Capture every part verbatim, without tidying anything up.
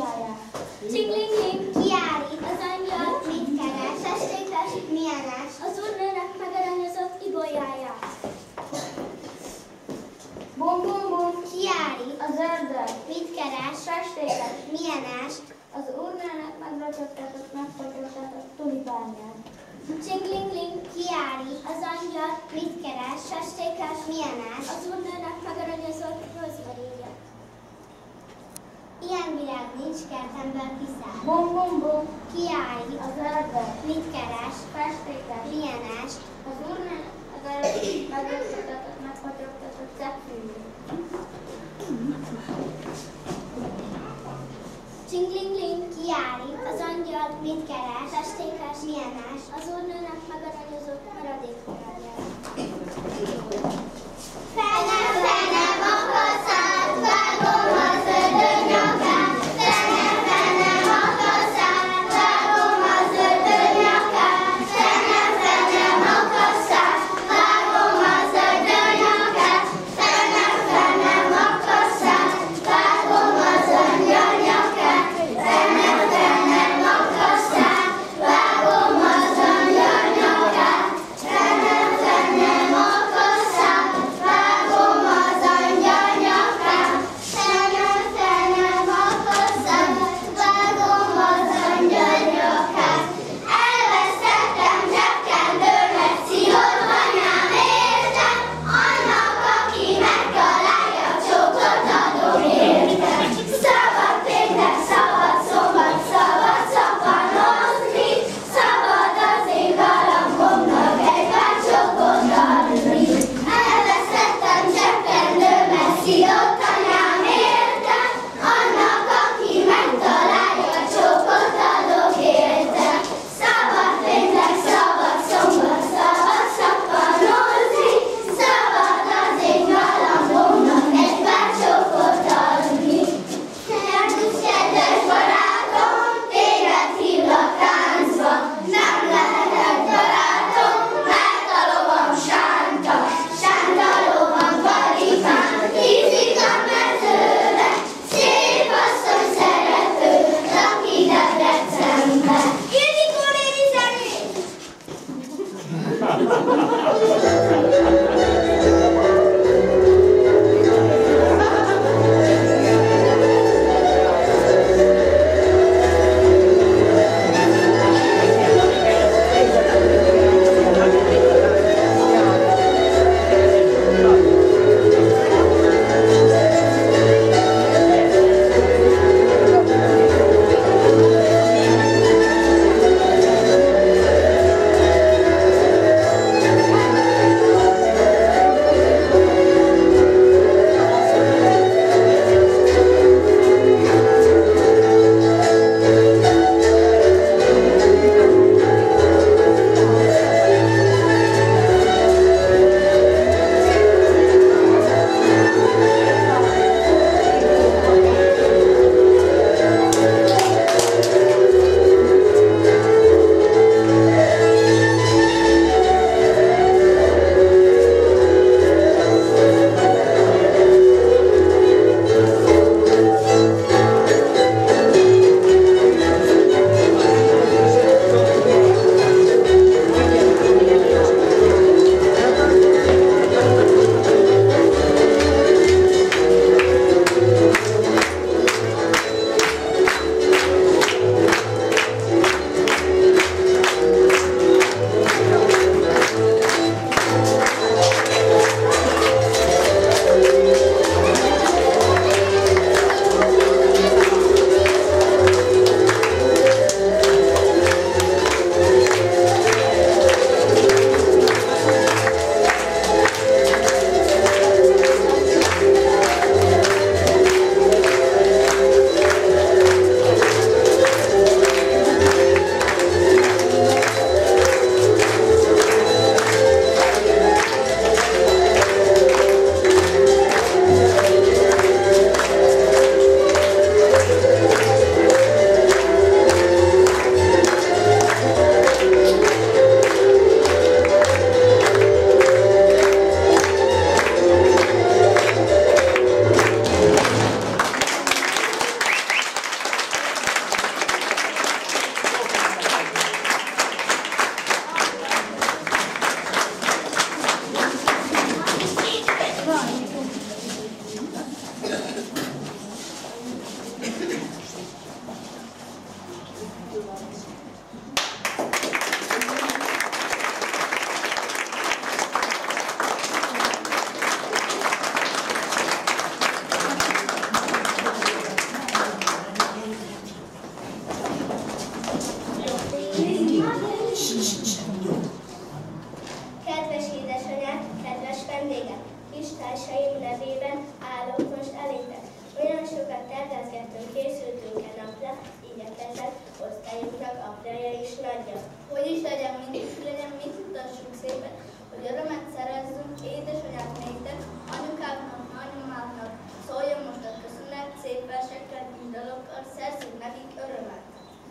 ibolyáját. Csinglingling, kiállít, az angyal mit keres, festékes, milyenes, az úrnőnek megaranyozott ibolyáját. Bum bum bum, kiállít, az ördög mit keres, festékes, milyenes, az úrnőnek megragyogtatott, megfagyogtatott tulipánját. Csinglingling, kiállít, az angyal mit keres, festékes, milyenes, az úrnőnek megaranyozott rozmarinját. Ilyen virág nincs kertemben kiszáll. Bum bum bum, kiállít, az ördög mit keres, festékes, milyenes, az úrnőnek megragyogtatott, megfagyogtatott szegfűjét. Csinglingling, kiállít, az angyal mit keres, festékes, milyenes, az úrnőnek megaranyozott maradékvirágját. Fene, fene, makaszát, vágom az ördög nyakát, fene, fene, makaszát, vágom az ördög nyakát, fene, fene, makaszát, vágom az ördög nyakát, fene, fene, makaszát, vágom az angyal nyakát, fene, fene, makaszát, vágom az angyal nyakát, fene, fene, Hogy is legyen, mindig legyen, mit utassunk szépen, hogy örömet szerezzünk édesanyák néktek, anyukáknak, nagymamáknak. Szóljon most a köszönet, szép versekkel, kis dalokkal, szerzünk nekik örömet.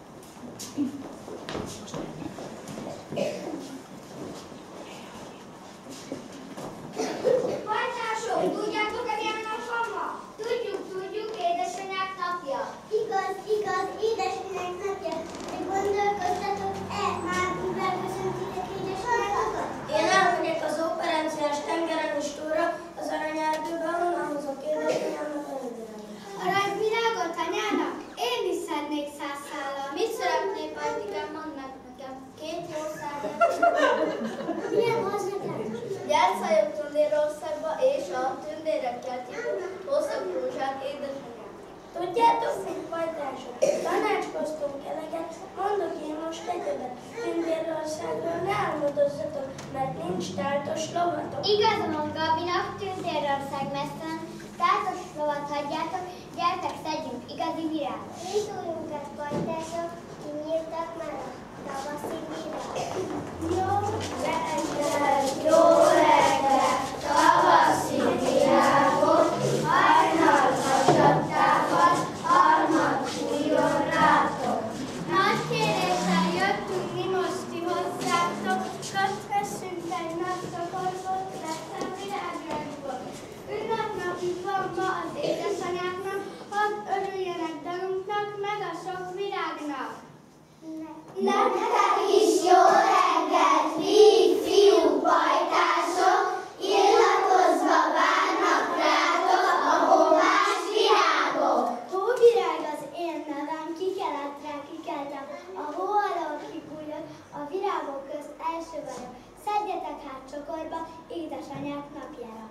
Pajtások, tudjátok-e milyen nap van ma? Tudjuk, tudjuk, édesanyák napja. Igaz, igaz, édesanyák napja. De gondolkoztatok-e már, mivel köszöntitek édesanyátokat? Én elmegyek az operenciás tengeren is túlra, az aranyerdőbe, onnan hozok édesanyámnak örömet. Aranyvirágot anyának? Én is szednék száz szállal. Mit szeretnél, Pajtikám, mondd meg nekem? Két jó szállal. Milyen hoz nekem? Gyerszályok Tündérországba, és a tündérekkel tívó hosszak rózsák édesanyám. Tudjátok, mit pajtások? Tanácskoztunk eleget, mondok én most egyebet. Tündérországról ne álmodozzatok, mert nincs táltos lovatok. Igazam van Gabinak, Tündérország messzen, tátos lovat hagyjátok, gyertek, szedjünk igazi virágot. Induljunk el, pajtások, kinyíltak már a tavaszi virágot. Jó reggel, jó reggel, tavaszi virágot, hajnal hasadtákat, harmad fújjon rátok. Nagy kéréssel jöttünk mi most ti hozzátok, köthessünk egy napszakorból, leszel virágrákból. Ünnepnapjuk van ma az édesanyáknak, hadd örüljenek dalunknak, meg a sok virágnak. Nektek is jó reggelt, fiúk, fiúk, pajtások, illatozva várnak rátok a hommás virágok. Hóvirág az én nevem, kikeletre kikeltem, a hó alól kibújott, a virágok közt első vagyok. Szedjetek hát csokorba, édesanyák napjára.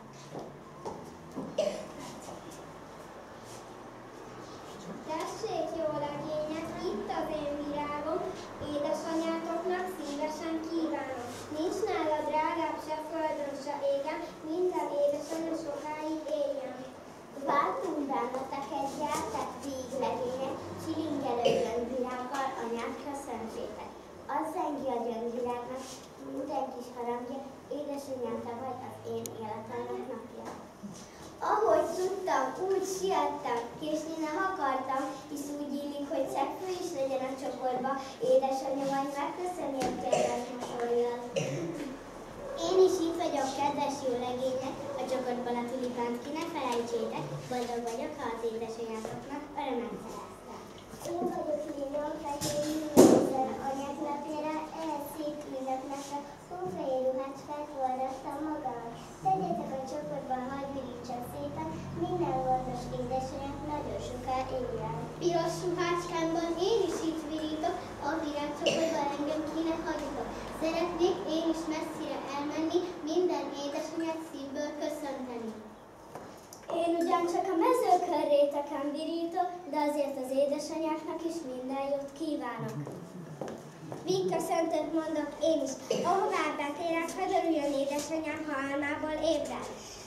Tessék, jó legények, itt az én virágom, édesanyátoknak szívesen kívánom. Nincs nála drágább se földön, se égen, minden édesanyja sokáig éljen. Váltunk benneteket, gyertek véglegények, csilingelő gyöngyvirággal anyát köszöntsétek. Az zengi a gyöngyvirágnak, minden kis harangja, édesanyám, te vagy az én életemnek napja. Ahogy tudtam, úgy siettem, késni nem akartam, hisz úgy illik, hogy szegfő is legyen a csokorba, édesanyja majd megköszöni a kedves mosollyal. Én is itt vagyok, kedves jó legények, a csokorban a tulipánt ki ne felejtsétek, boldog vagyok, ha az édesanyátoknak örömet szereztem. Én vagyok Lényom, fehér minden anyák napjára, ehhez szép ünnepnapra, hófehér ruhát felforrattam magam. Tegyétek a csokorban, hadd virítsak szépen, minden gondos édesanyák nagyon soká éljen. Piros ruhácskámban én is itt virítok, a virágcsokorban engem kinek hagytok. Szeretnék én is messzire elmenni, minden édesanyát szívből köszönteni. Én ugyancsak a mezőkörréteken virítok, de azért az édesanyáknak is minden jót kívánok. Míg köszöntőt mondok én is, ahová betérek, hadd örüljön édesanyám, ha álmából ébred.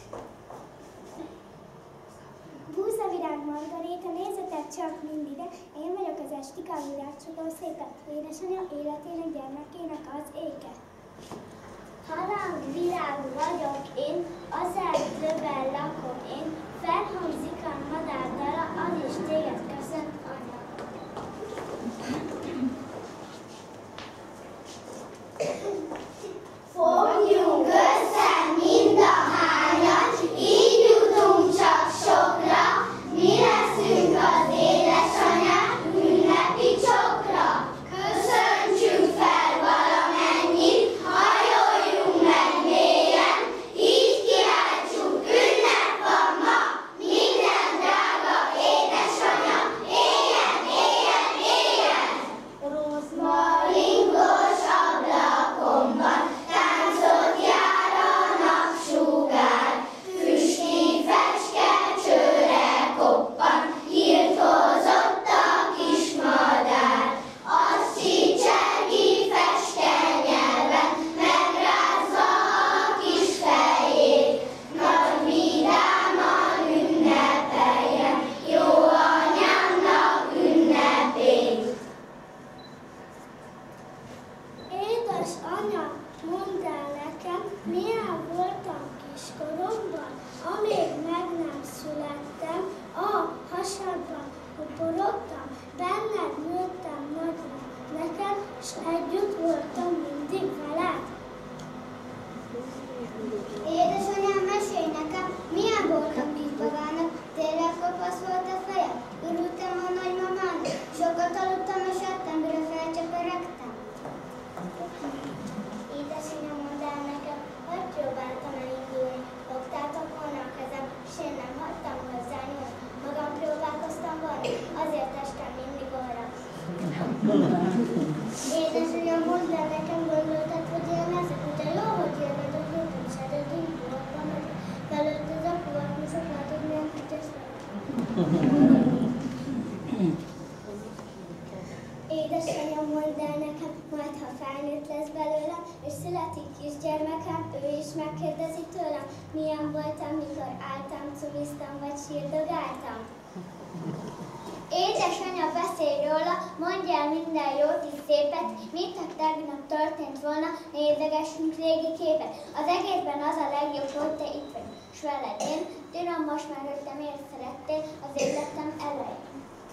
Búzavirág Margaréta, nézzetek csak mind ide, én vagyok az Estika, a virágcsokor szépen, édesanyja életének, gyermekének az éke. Harangvirág vagyok én, az erdőben lakom én, felhangzik a madár dala, az is téged köszönt, anya. Fogjunk össze mind a hányan, így jutunk csak sokra, mi leszünk az édesanyák ünnepi csokra. Köszöntsünk fel valamennyit, hajoljunk meg mélyen, így kiáltsuk, ünnep van ma, minden drága édesanyja Édesanyám, mondd el nekem, gondoltad, hogy én leszek, ugye jó, hogy én vagyok, hogy nem szeretünk, boltba meg felőtt az apukat, most látod, milyen kütyes Édesanyám, mondd el nekem, majd ha felnőtt lesz belőlem, és születik kisgyermekem, ő is megkérdezi tőlem, milyen voltam, mikor álltam, cumiztam vagy sírdogáltam. Édesanyja, beszélj róla, mondj el minden jót és szépet, mint ha tegnap történt volna, nézegessünk régi képet. Az egészben az a legjobb, hogy te itt vagy, s veled én, tudom most már, hogy te miért szerettél az életem elején.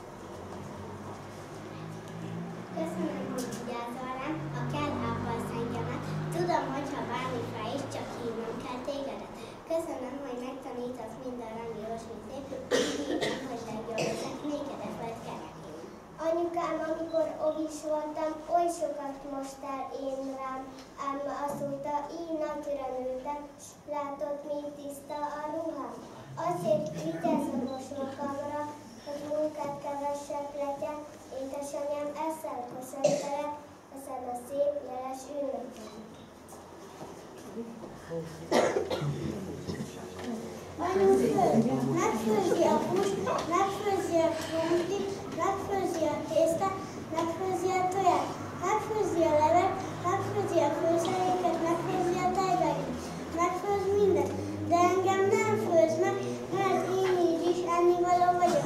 Köszönöm, hogy vigyázol rám, ha kell, abbasz engemet. Tudom, hogyha bármi fáj is, csak hívnom kell tégedet. Köszönöm, hogy megtanítasz minden rangyos, mint szép, hívom, hogy legjobb leszek, nékedet vagy kerekén. Anyukám, amikor ovis voltam, oly sokat mostál én rám, ám azóta így nagyra nőttem, s látod, mint tiszta a ruhám. Azért vigyázz a mosókamra, hogy munkát kevesebb legyen, édesanyám, ezzel köszöntelek, ezen a szép, jeles ünnepem. Anyu, megfőzi a húst, megfőzi a krumplit, megfőzi a tésztát, megfőzi a toját, megfőzi a levet, megfőzi a főzeléket, megfőzi a tejbeket, megfőz mindent, de engem nem főz meg, mert én így is ennivaló vagyok.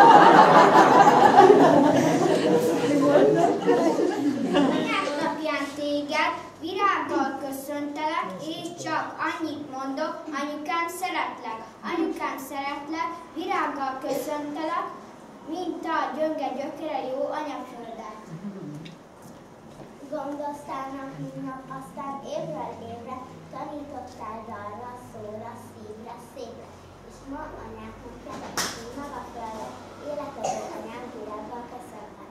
Anyásnapján téged virággal köszöntelek, és csak annyit mondok, anyukám, szeretlek. Anyukám, szeretlek, virággal köszöntelek, mint a gyönge gyökere jó anyaföldet. Gondoztál nap, mint nap, aztán évről évre tanítottál dalra, szóra, szívre, szépre. És ma anyáknak keresünk maga földe, életedben anyám virággal köszöntelek.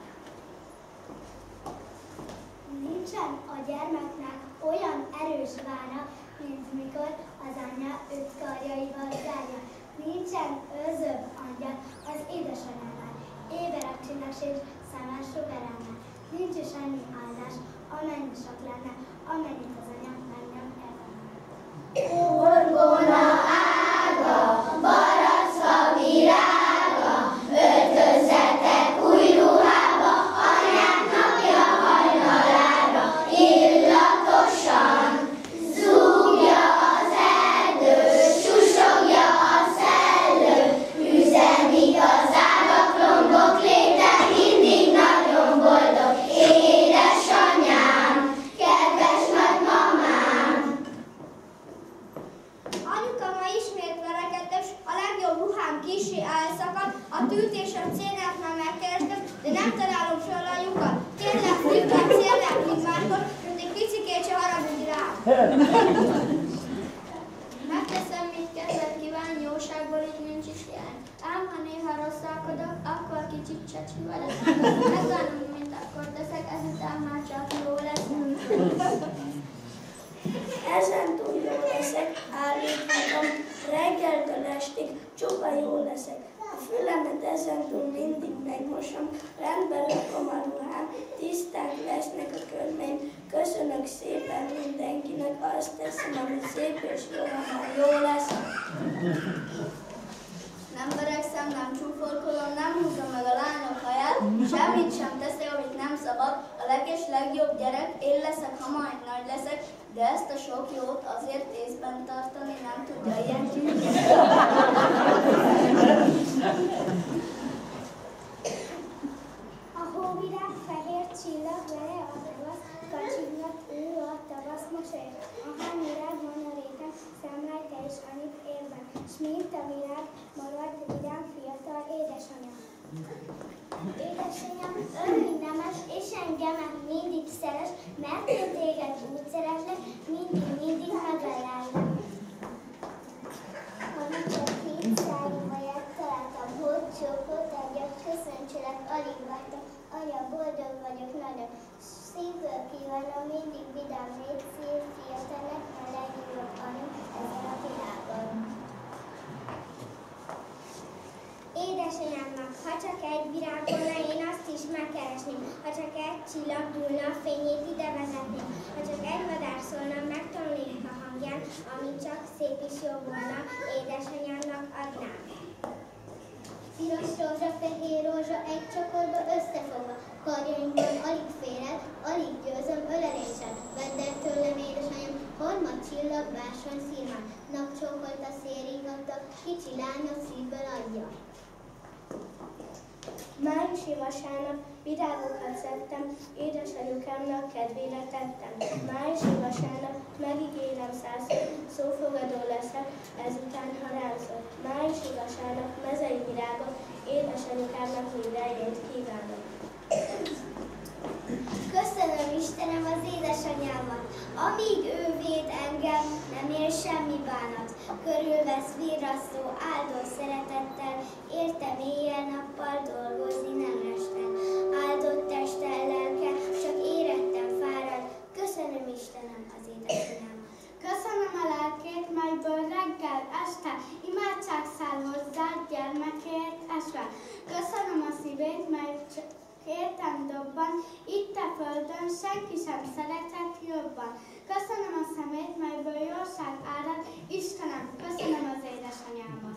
Nincsen a gyermeknek olyan erős vára, mint mikor az anyja őt karjaival zárja. Nincsen őzőbb angyal az édesanyánál, éberek csinos és számás sugaránál. Nincs is annyi áldás, amennyi sok lenne, amennyit az anya meg nem érdemel. Orgona ága, barackfa virága, öltözzetek új ruhába, anyák napja hajnalára, illatosan zúgja az erdő, susogja a szellő, üzenik az ágak, lombok léte, mindig nagyon boldog, édesanyám, kedves nagymamám. Anyuka ma ismét verekedtem, a legjobb ruhám kissé elszakadt, a tűt és a cénát már megkerestem, de nem találom fel a lyukat. Tényleg flippek célnák, mint máskor, mint egy picikét se haragudj rám. Megteszem, mit kedvet kíván, jóságból itt nincs is jelen. Ám ha néha rosszalkodok, akkor kicsit csecsi vagyok. Megbánom, mint akkor teszek, ezután már csak jó leszek. Ezen túl jó leszek, állíthatom, reggeltől estig csupa jó leszek. A fülemet ezen túl mindig megmosom, rendbe rakom a ruhám, tiszták lesznek a körmeim. Köszönök szépen mindenkinek, azt teszem, ami szép és jó, ha jó lesz. Nem verekszem, nem csúfolkodom, nem húzom meg a lányok haját, semmit sem teszek, amit nem szabad. A leges legjobb gyerek, én leszek, ha majd nagy leszek, de ezt a sok jót azért észben tartani nem tudja ilyen gyűjteni. A hóvirág fehér csillag, vele a tavasz, kacsignak ő a tavasz mosolyog. A hányvirág van a réten, szemrejte és annyit érben, s mint a virág marad vidám fiatal édesanyám. Édesanyám, örülj nemes, és engemet mindig szeres, mert én téged úgy szeretlek, mindig, mindig megajánlak. Amikor hét szájúvaját találtam, hogy csókot egyet, köszöntselek, alig vártam. Anya, boldog vagyok nagyon, szívből kívánom, mindig vidám, még szép fiatalnak, a legjobb anyu ezen a világon. Édesanyámnak, ha csak egy virág volna, én azt is megkeresném, ha csak egy csillag dúlna, a fényét ide vezetném, ha csak egy madár szólna, megtanulnék a hangján, ami csak szép is jó volna, édesanyámnak adnám. Piros rózsa, fehér rózsa, egy csokorba összefogva, karjainkban alig félel, alig győzöm öleléssel. Vedd el tőlem, édesanyám, harmad csillag, bársony szírmán, napcsókolt a szél ringatta, kicsi lánya szívből adja. Májusi vasárnap virágokat szedtem, édesanyukámnak kedvére tettem. Májusi vasárnap megígérem százszor, szófogadó leszek, ezután ha rám szól. Májusi vasárnap mezei virágok, édesanyukámnak minden jót kívánok. Köszönöm Istenem az édesanyámat, amíg ő véd engem, nem ér semmi bánat. Körülvesz virrasztó, áldó szeretettel, értem éjjel-nappal dolgozni nem resten. Áldott testtel, lelke, csak érettem fárad, köszönöm Istenem az édesanyámat. Köszönöm a lelkét, melyből reggel, este imádság száll hozzá, gyermekért esve. Köszönöm a szívét, mely értem dobban, itt a földön senki sem szeretett jobban. Köszönöm a szemét, melyből jóság árad, Istenem, köszönöm az édesanyámat.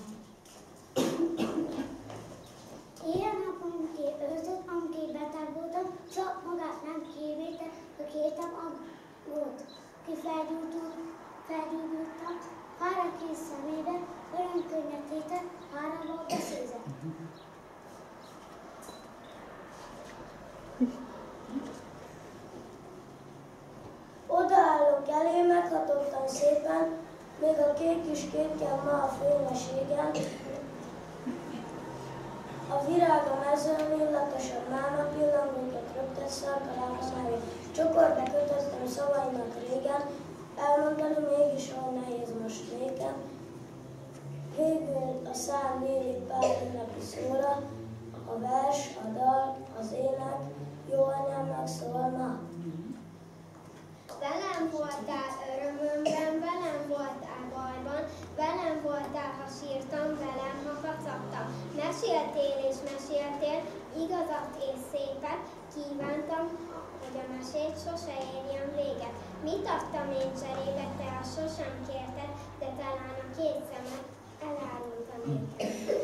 Éjjel-napon képőzött, amikor beteg voltam, csak magát nem kivétel, ha kértem aggót. Ki felgyújtottam, hára kész szemébe, örömkönnyet tétett, hára volt a széze. Odaállok elé, meghatottam szépen, még a kék kis kékkel ma a fényességen. A virág a mezőn illatosabb máma pillangókat röptett szarkalába mellé. Csokorba kötöztem szavaimat régen, elmondani mégis olyan nehéz most nékem. Végül a szám nyílik pár ünnepi szóra, a vers, a dal, az ének jó anyámnak szólna. Velem voltál örömömben, velem voltál bajban, velem voltál, ha sírtam, velem, ha kacagtam. Meséltél és meséltél, igazat és szépet, kívántam, hogy a mesét sose érjen véget. Mit adtam én cserébe, te azt sosem kérted, de talán a két szemed elárultam néked.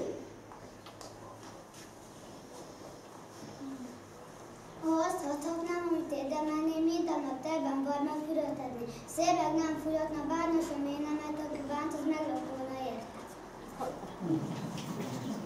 Ha azt adhatnám, amit érdemelném, minden nap telben barna füröt edni. Szélveg nem fújhatna, bárna sem én nemet, aki bánt, az meglott volna érte.